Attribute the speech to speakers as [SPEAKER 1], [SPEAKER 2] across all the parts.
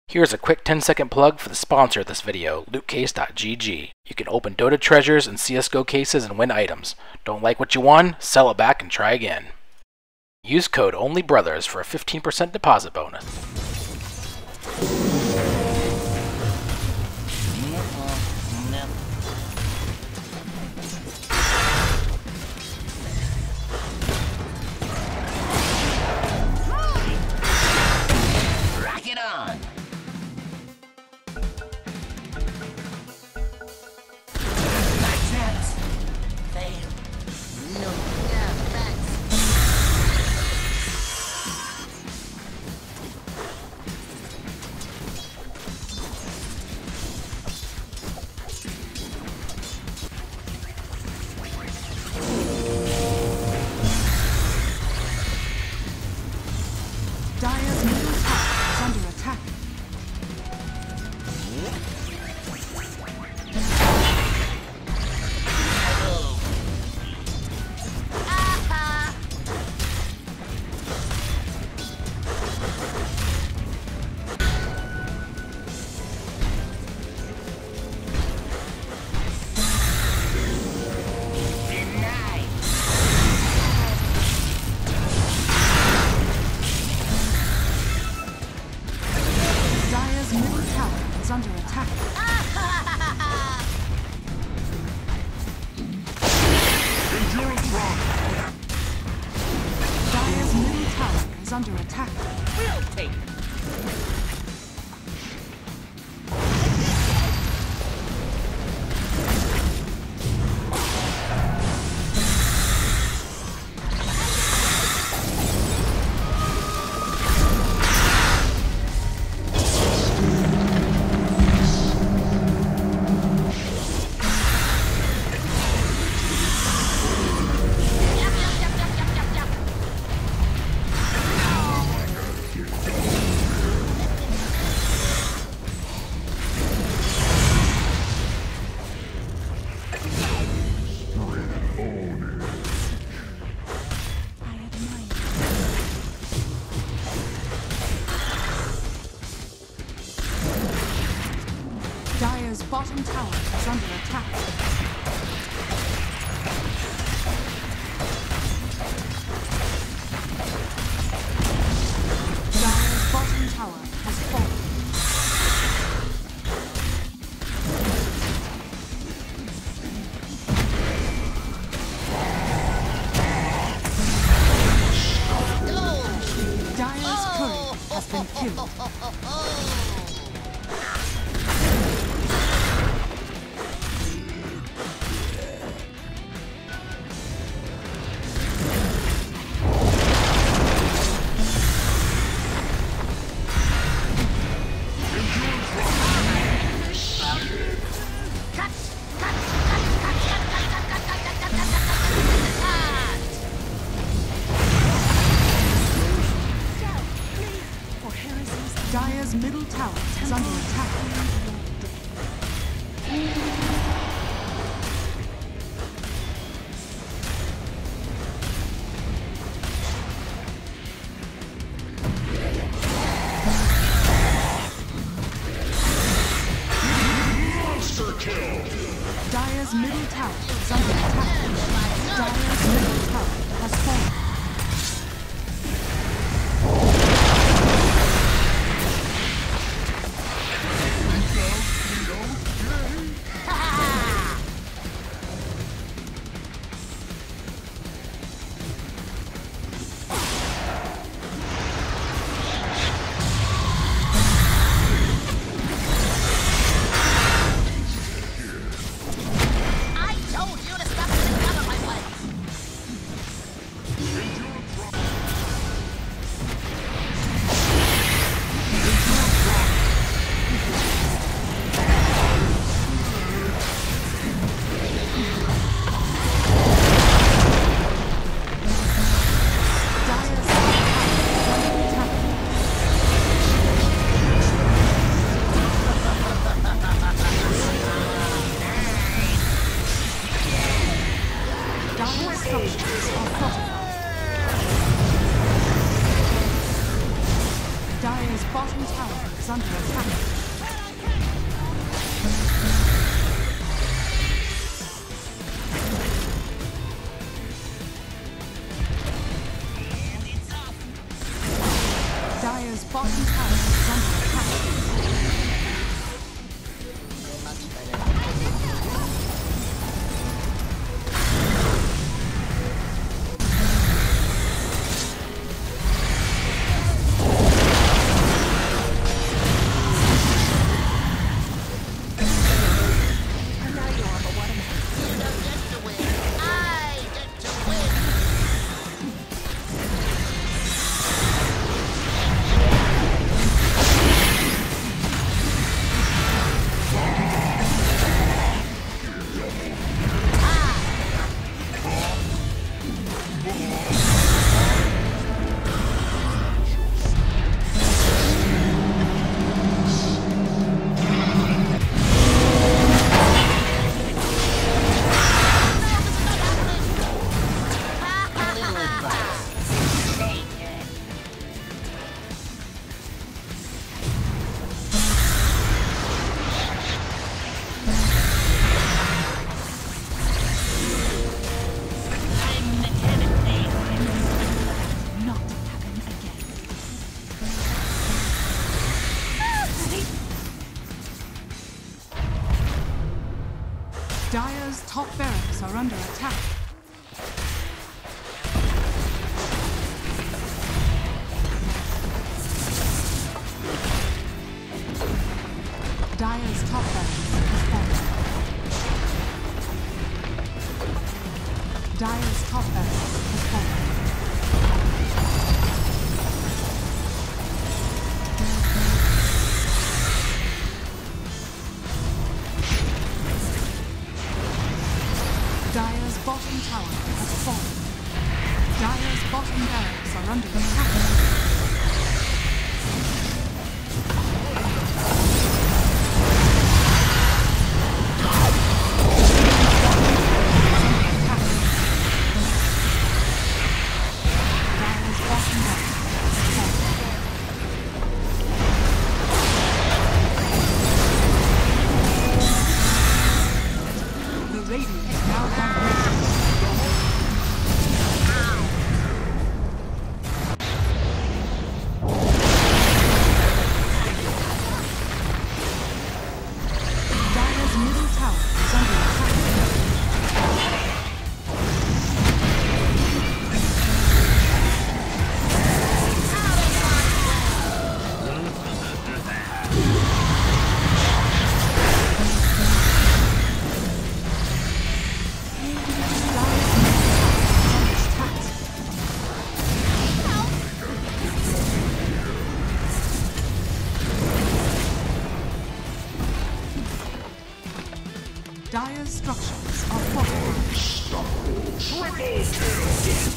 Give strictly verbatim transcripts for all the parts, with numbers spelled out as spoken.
[SPEAKER 1] Here's a quick ten second plug for the sponsor of this video, loot case dot G G. You can open Dota treasures and C S G O cases and win items. Don't like what you won? Sell it back and try again. Use code ONLYBROTHERS for a fifteen percent deposit bonus.
[SPEAKER 2] Rock it on! Nice hits! Fail. No. Yeah, thanks.
[SPEAKER 3] Dire's middle tower is under attack. Dire's middle tower is under attack.
[SPEAKER 4] Endurance rock!
[SPEAKER 3] Dire's middle tower is under attack.
[SPEAKER 2] We'll take it.
[SPEAKER 3] Dire's bottom tower is under attack. Dire's bottom tower has fallen. Dire's courier has been killed. Dire's middle tower is under attack.
[SPEAKER 4] Monster kill!
[SPEAKER 3] Dire's middle tower is under attack. Dire's middle tower has fallen.
[SPEAKER 2] I told you to stop getting out of my way!
[SPEAKER 3] Dire's bottom tower is under attack. Dire's top barracks are under attack. Dire's top barracks has fallen. Dire's top barracks has fallen. Dire's bottom tower has fallen. Dire's bottom barracks are under attack. Dire's bottom barracks has fallen. The Radiant now have Dire's middle tower is under attack. Dire's structures are fortified.
[SPEAKER 4] Triple kill!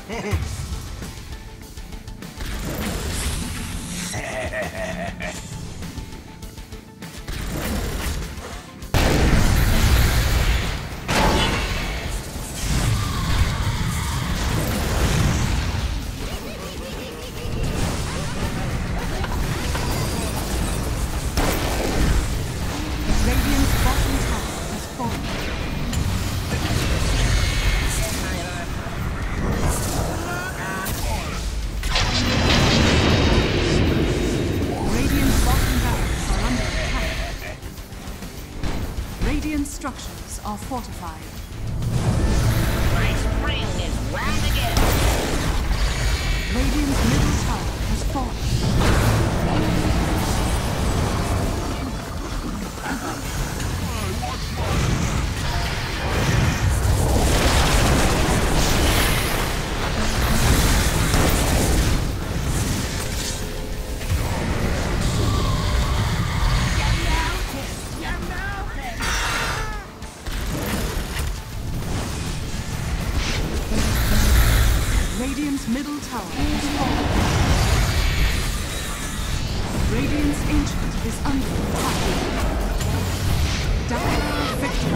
[SPEAKER 3] Radiant's bottom tower has fallen. Radiant's bottom barracks are under attack. Radiant structures are fortified.
[SPEAKER 2] My spring is right again.
[SPEAKER 3] Radiant's middle tower has fallen. Radiant's middle tower has fallen. Radiant's ancient is under attack. Dire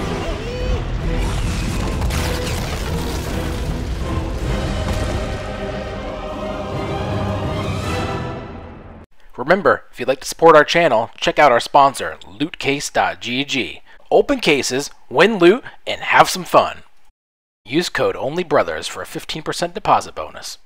[SPEAKER 3] victory.
[SPEAKER 1] Remember, if you'd like to support our channel, check out our sponsor, loot case dot g g. Open cases, win loot, and have some fun. Use code ONLYBROTHERS for a fifteen percent deposit bonus.